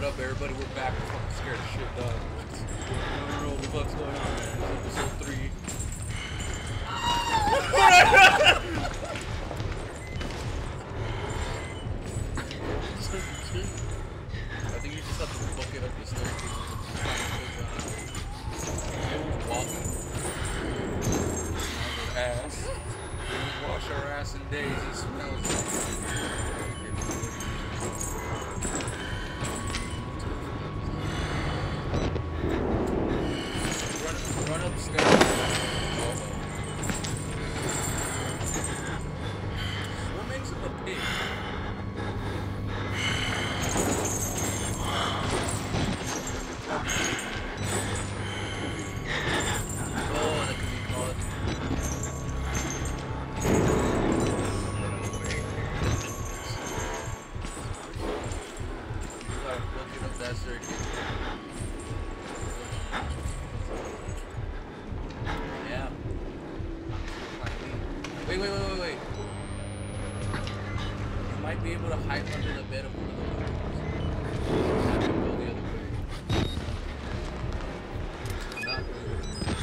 what up, everybody? We're back. We're fucking scared as shit, dog. I don't know what the fuck's going on, man. It's episode 3. I think you just have to book it up the staircase. Everyone's walking. Smell their ass. We don't wash our ass in days. It smells. Run upstairs. What makes him a pig? Oh, that could be called. Looking up that circuit. Yeah. Wait. You might be able to hide under the bed of one of the windows. Have to go the other way. Not really.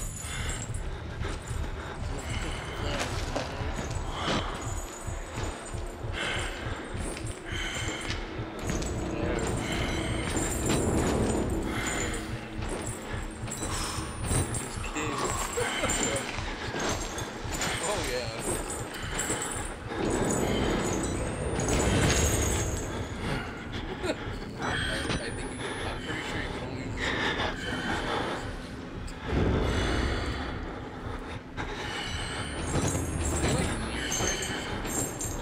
Oh yeah. I think you can, I'm pretty sure you can only use it pop so many stars. Are they like nearsighted or something?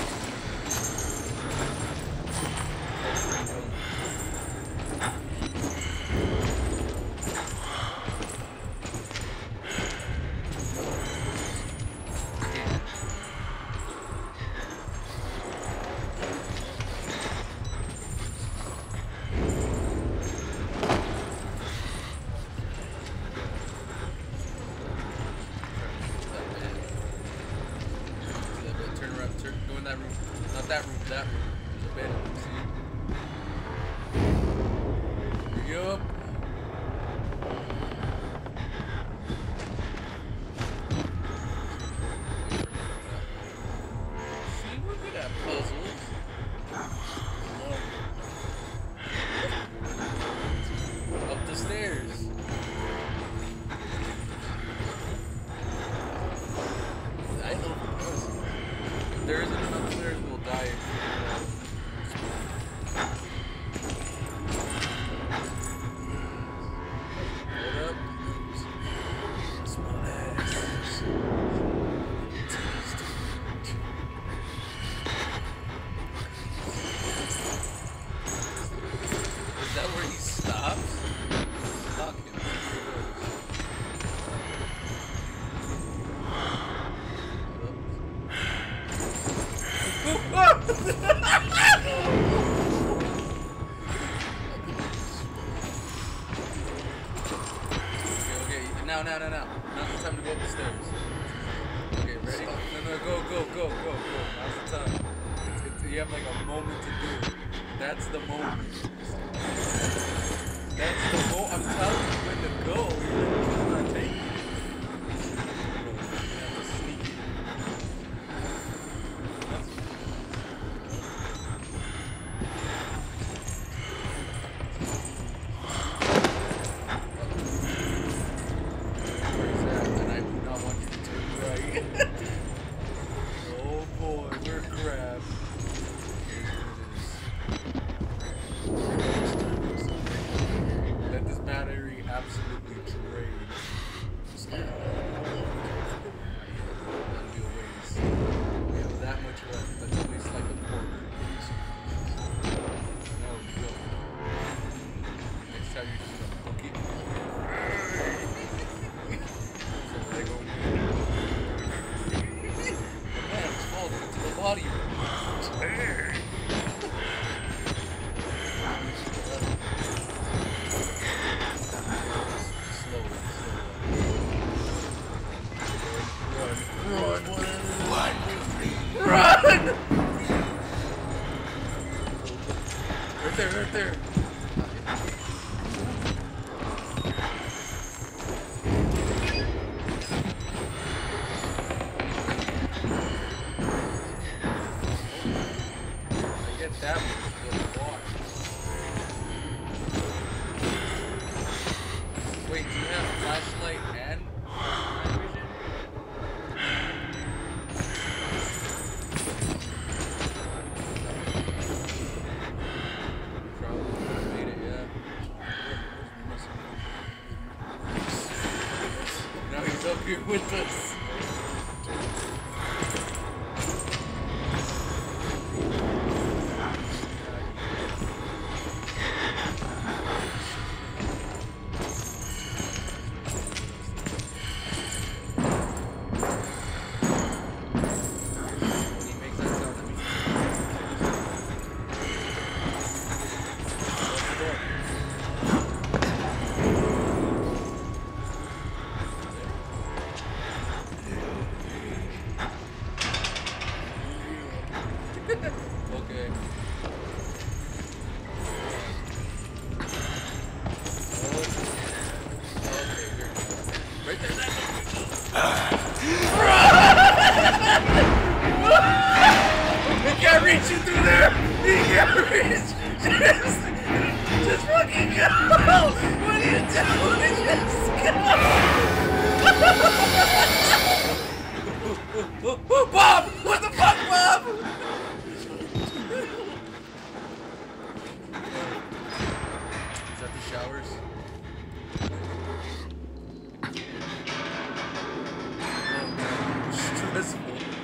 Go in that room. Not that room, that room. There's a bed. See? Yup. See, we're good at puzzles. Up the stairs. I know the puzzle. If there isn't enough stairs, we'll die. Hold up. Small ass. Is that where he stops? Fuck him. Okay, now. Now's the time to go up the stairs. Okay, ready? No, go. Now's the time. You have like a moment to do it. That's the moment. I'm telling you when to go. You're not taking it. You have to sneak it. And I do not want you to turn right. Oh boy, we're crap. Let this battery absolutely drain. That'll be a waste. We have that much left. That's at least like a quarter. There we go. Next time you do the bucket. So they go. The man is falling into the body. Run! Right there, right there. I get that much water. Wait, do you have flashlight and night vision? Probably made it, yeah. Now he's up here with us. Okay. Right there, I can't reach you through there! You can't reach! Just fucking go! What are you doing? Just go! Bob! What the fuck, Bob? Is that the showers? Stressful.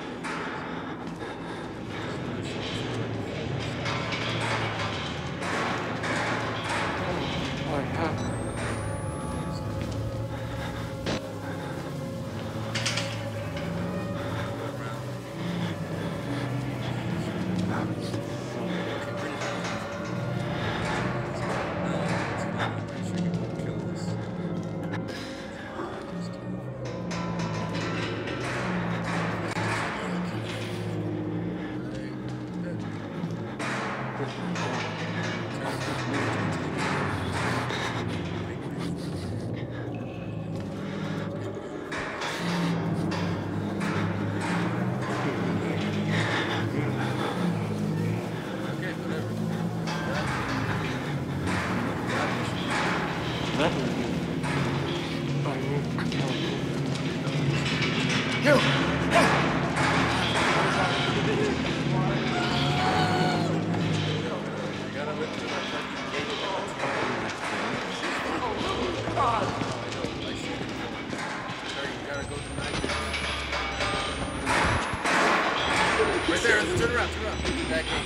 Right there, turn around, back in.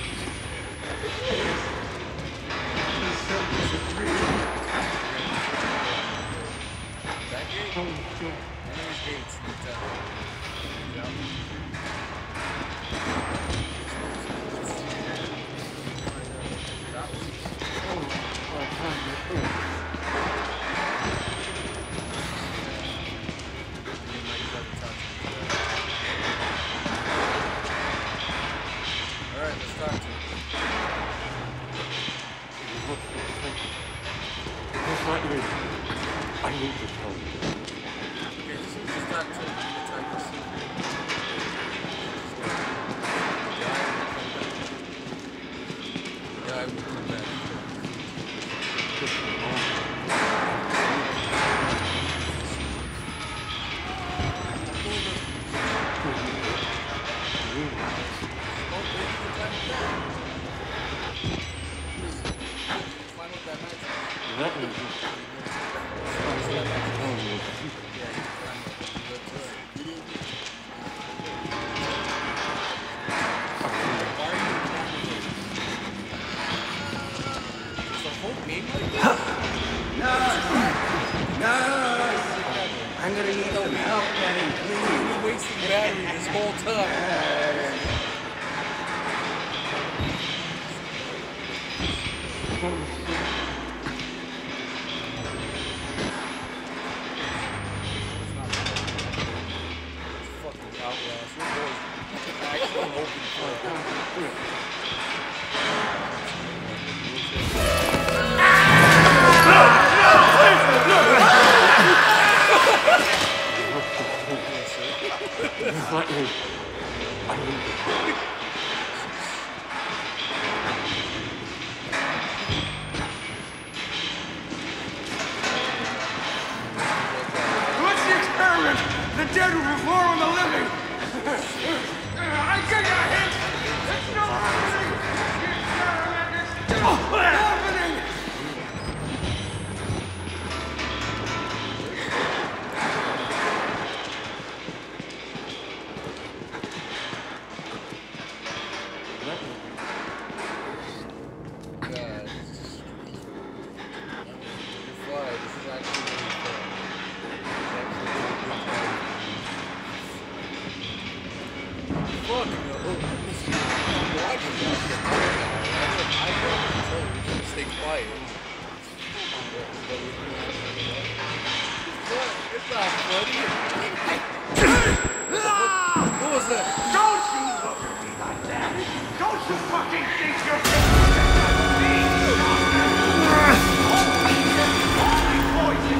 Back gate? One of these gates. Alright, let's talk to him. I need to tell you. Okay, just talk to him. Yeah, I will come back. I'm gonna need some help, Danny, please. You're wasting battery this whole time. Fucking Outlast. Your boy's actually hoping for it. buddy? What was that? Don't you look at me like that! Don't you fucking think you're me? Holy poison!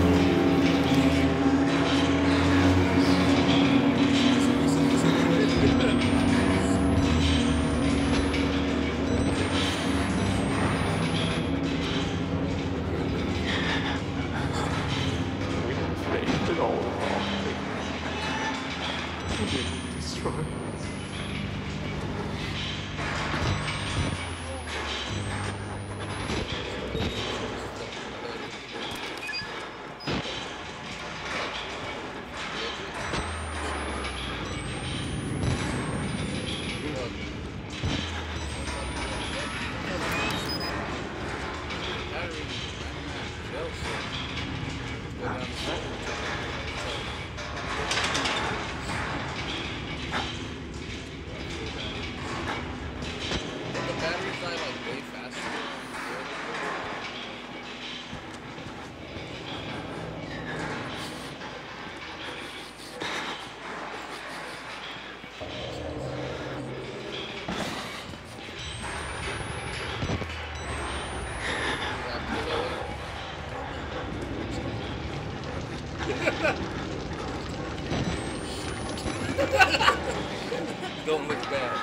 Don't look bad.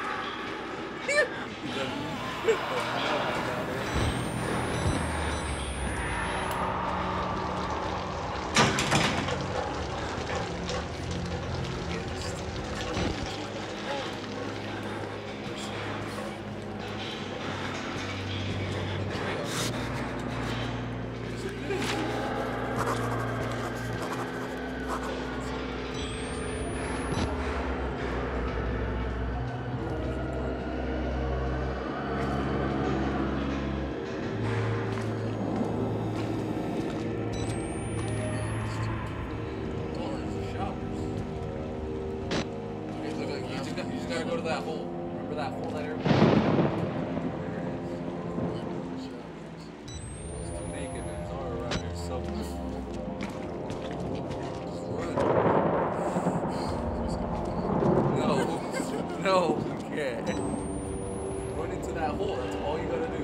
Go to that hole. Remember that hole that everybody? Naked and all around here somewhere. No, no, you can't. Run into that hole. That's all you gotta do.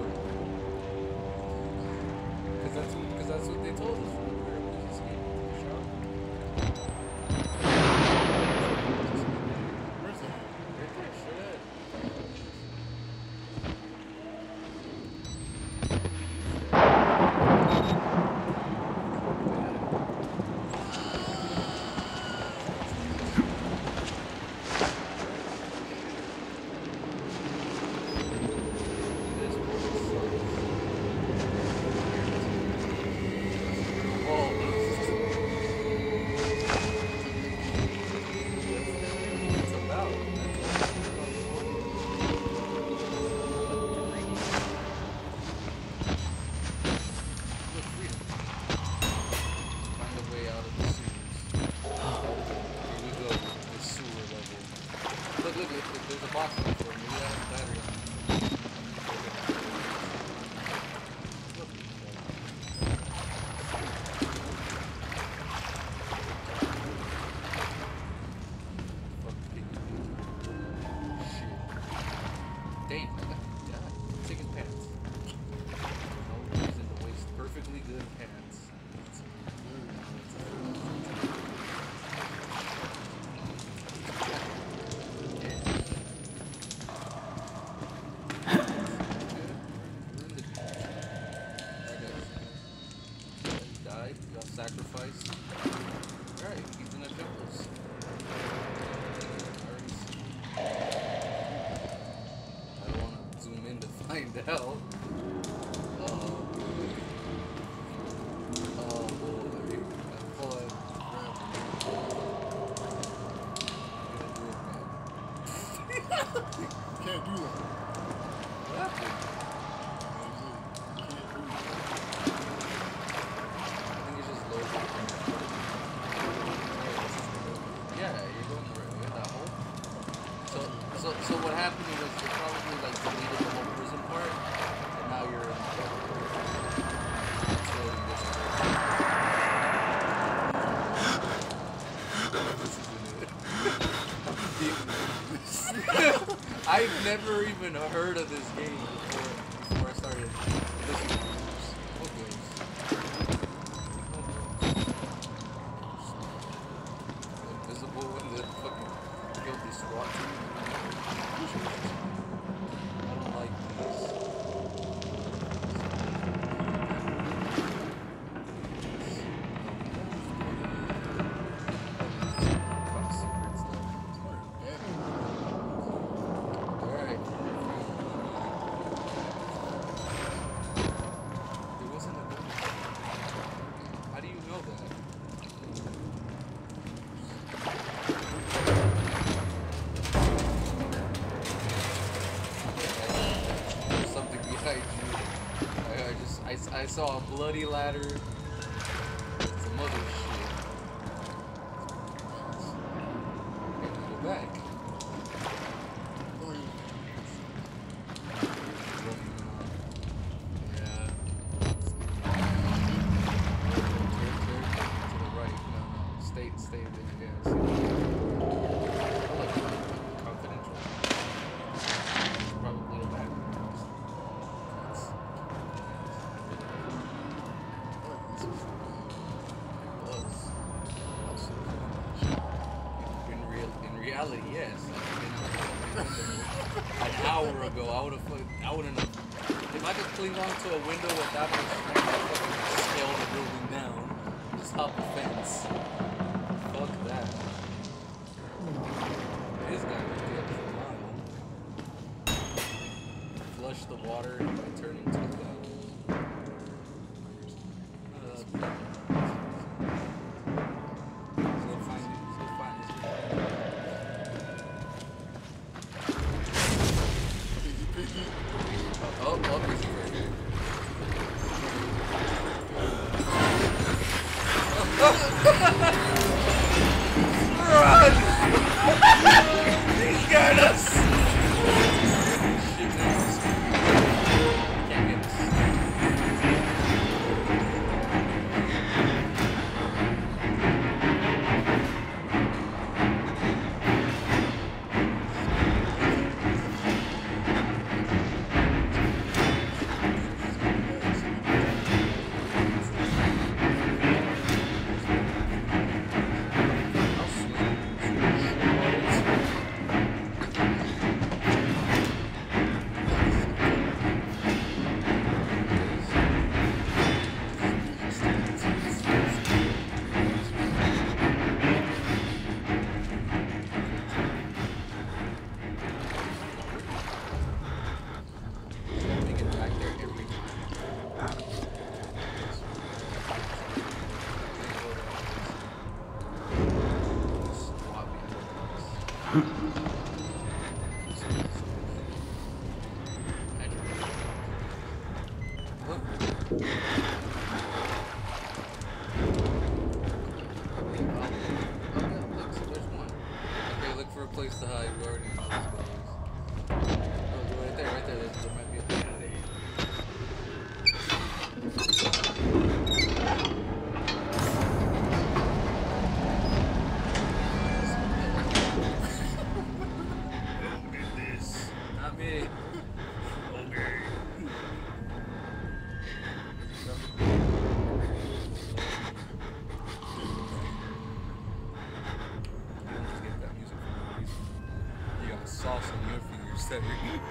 Because that's what they told us. There's a box on the floor. Maybe that has a battery on it. Shit. Damn, I got taking pants. No reason to waste perfectly good pants. Sacrifice. Alright, he's in the temples. I don't want to zoom in to find out. Oh boy. Can't do that. What happened? So what happened was it probably like deleted the whole prison part, and never even heard of this game before I started listening to news. What games? Invisible and the fucking guilty SWAT team. I don't like these. I saw a bloody ladder. Some other shit. Okay, go back. Yeah. To the right. No. Stay there. Yeah. Confidential. Probably a back. In reality, yes. An hour ago, I wouldn't have. If I could cling onto a window without much strength, I'd fucking scale the building down. Just hop the fence. Fuck that. This guy would be up for a mile. Flush the water and turn into the Run! He scared us! Shit, can't get us. Place to hide. We already know this place. Oh, right there. There might be a thing there. Who did this? Not me. Okay. Sauce on your fingers, Cedric.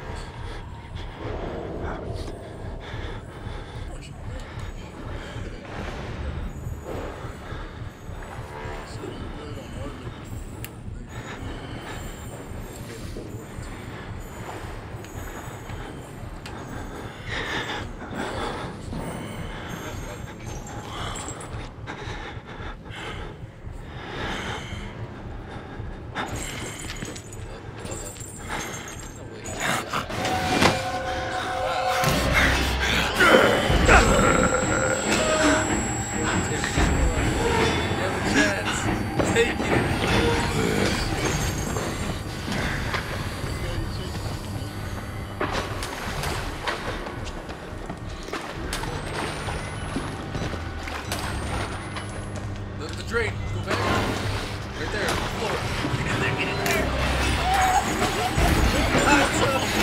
Drake, go back. Right there. Floor. Get in there.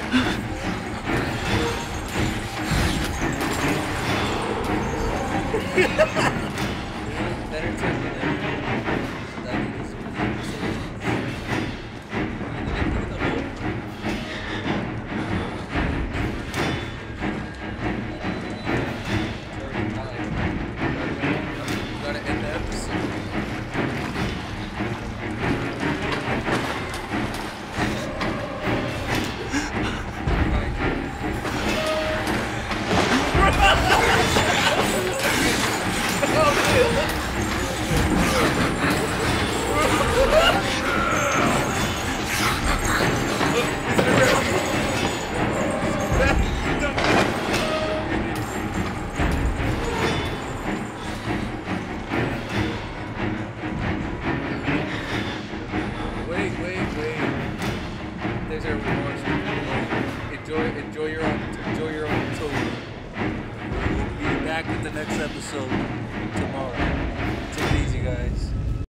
Better tell me that. That is gotta end the episode. Wait. There's a reward. Enjoy your own tour. We'll be back with the next episode tomorrow. Take it easy, guys.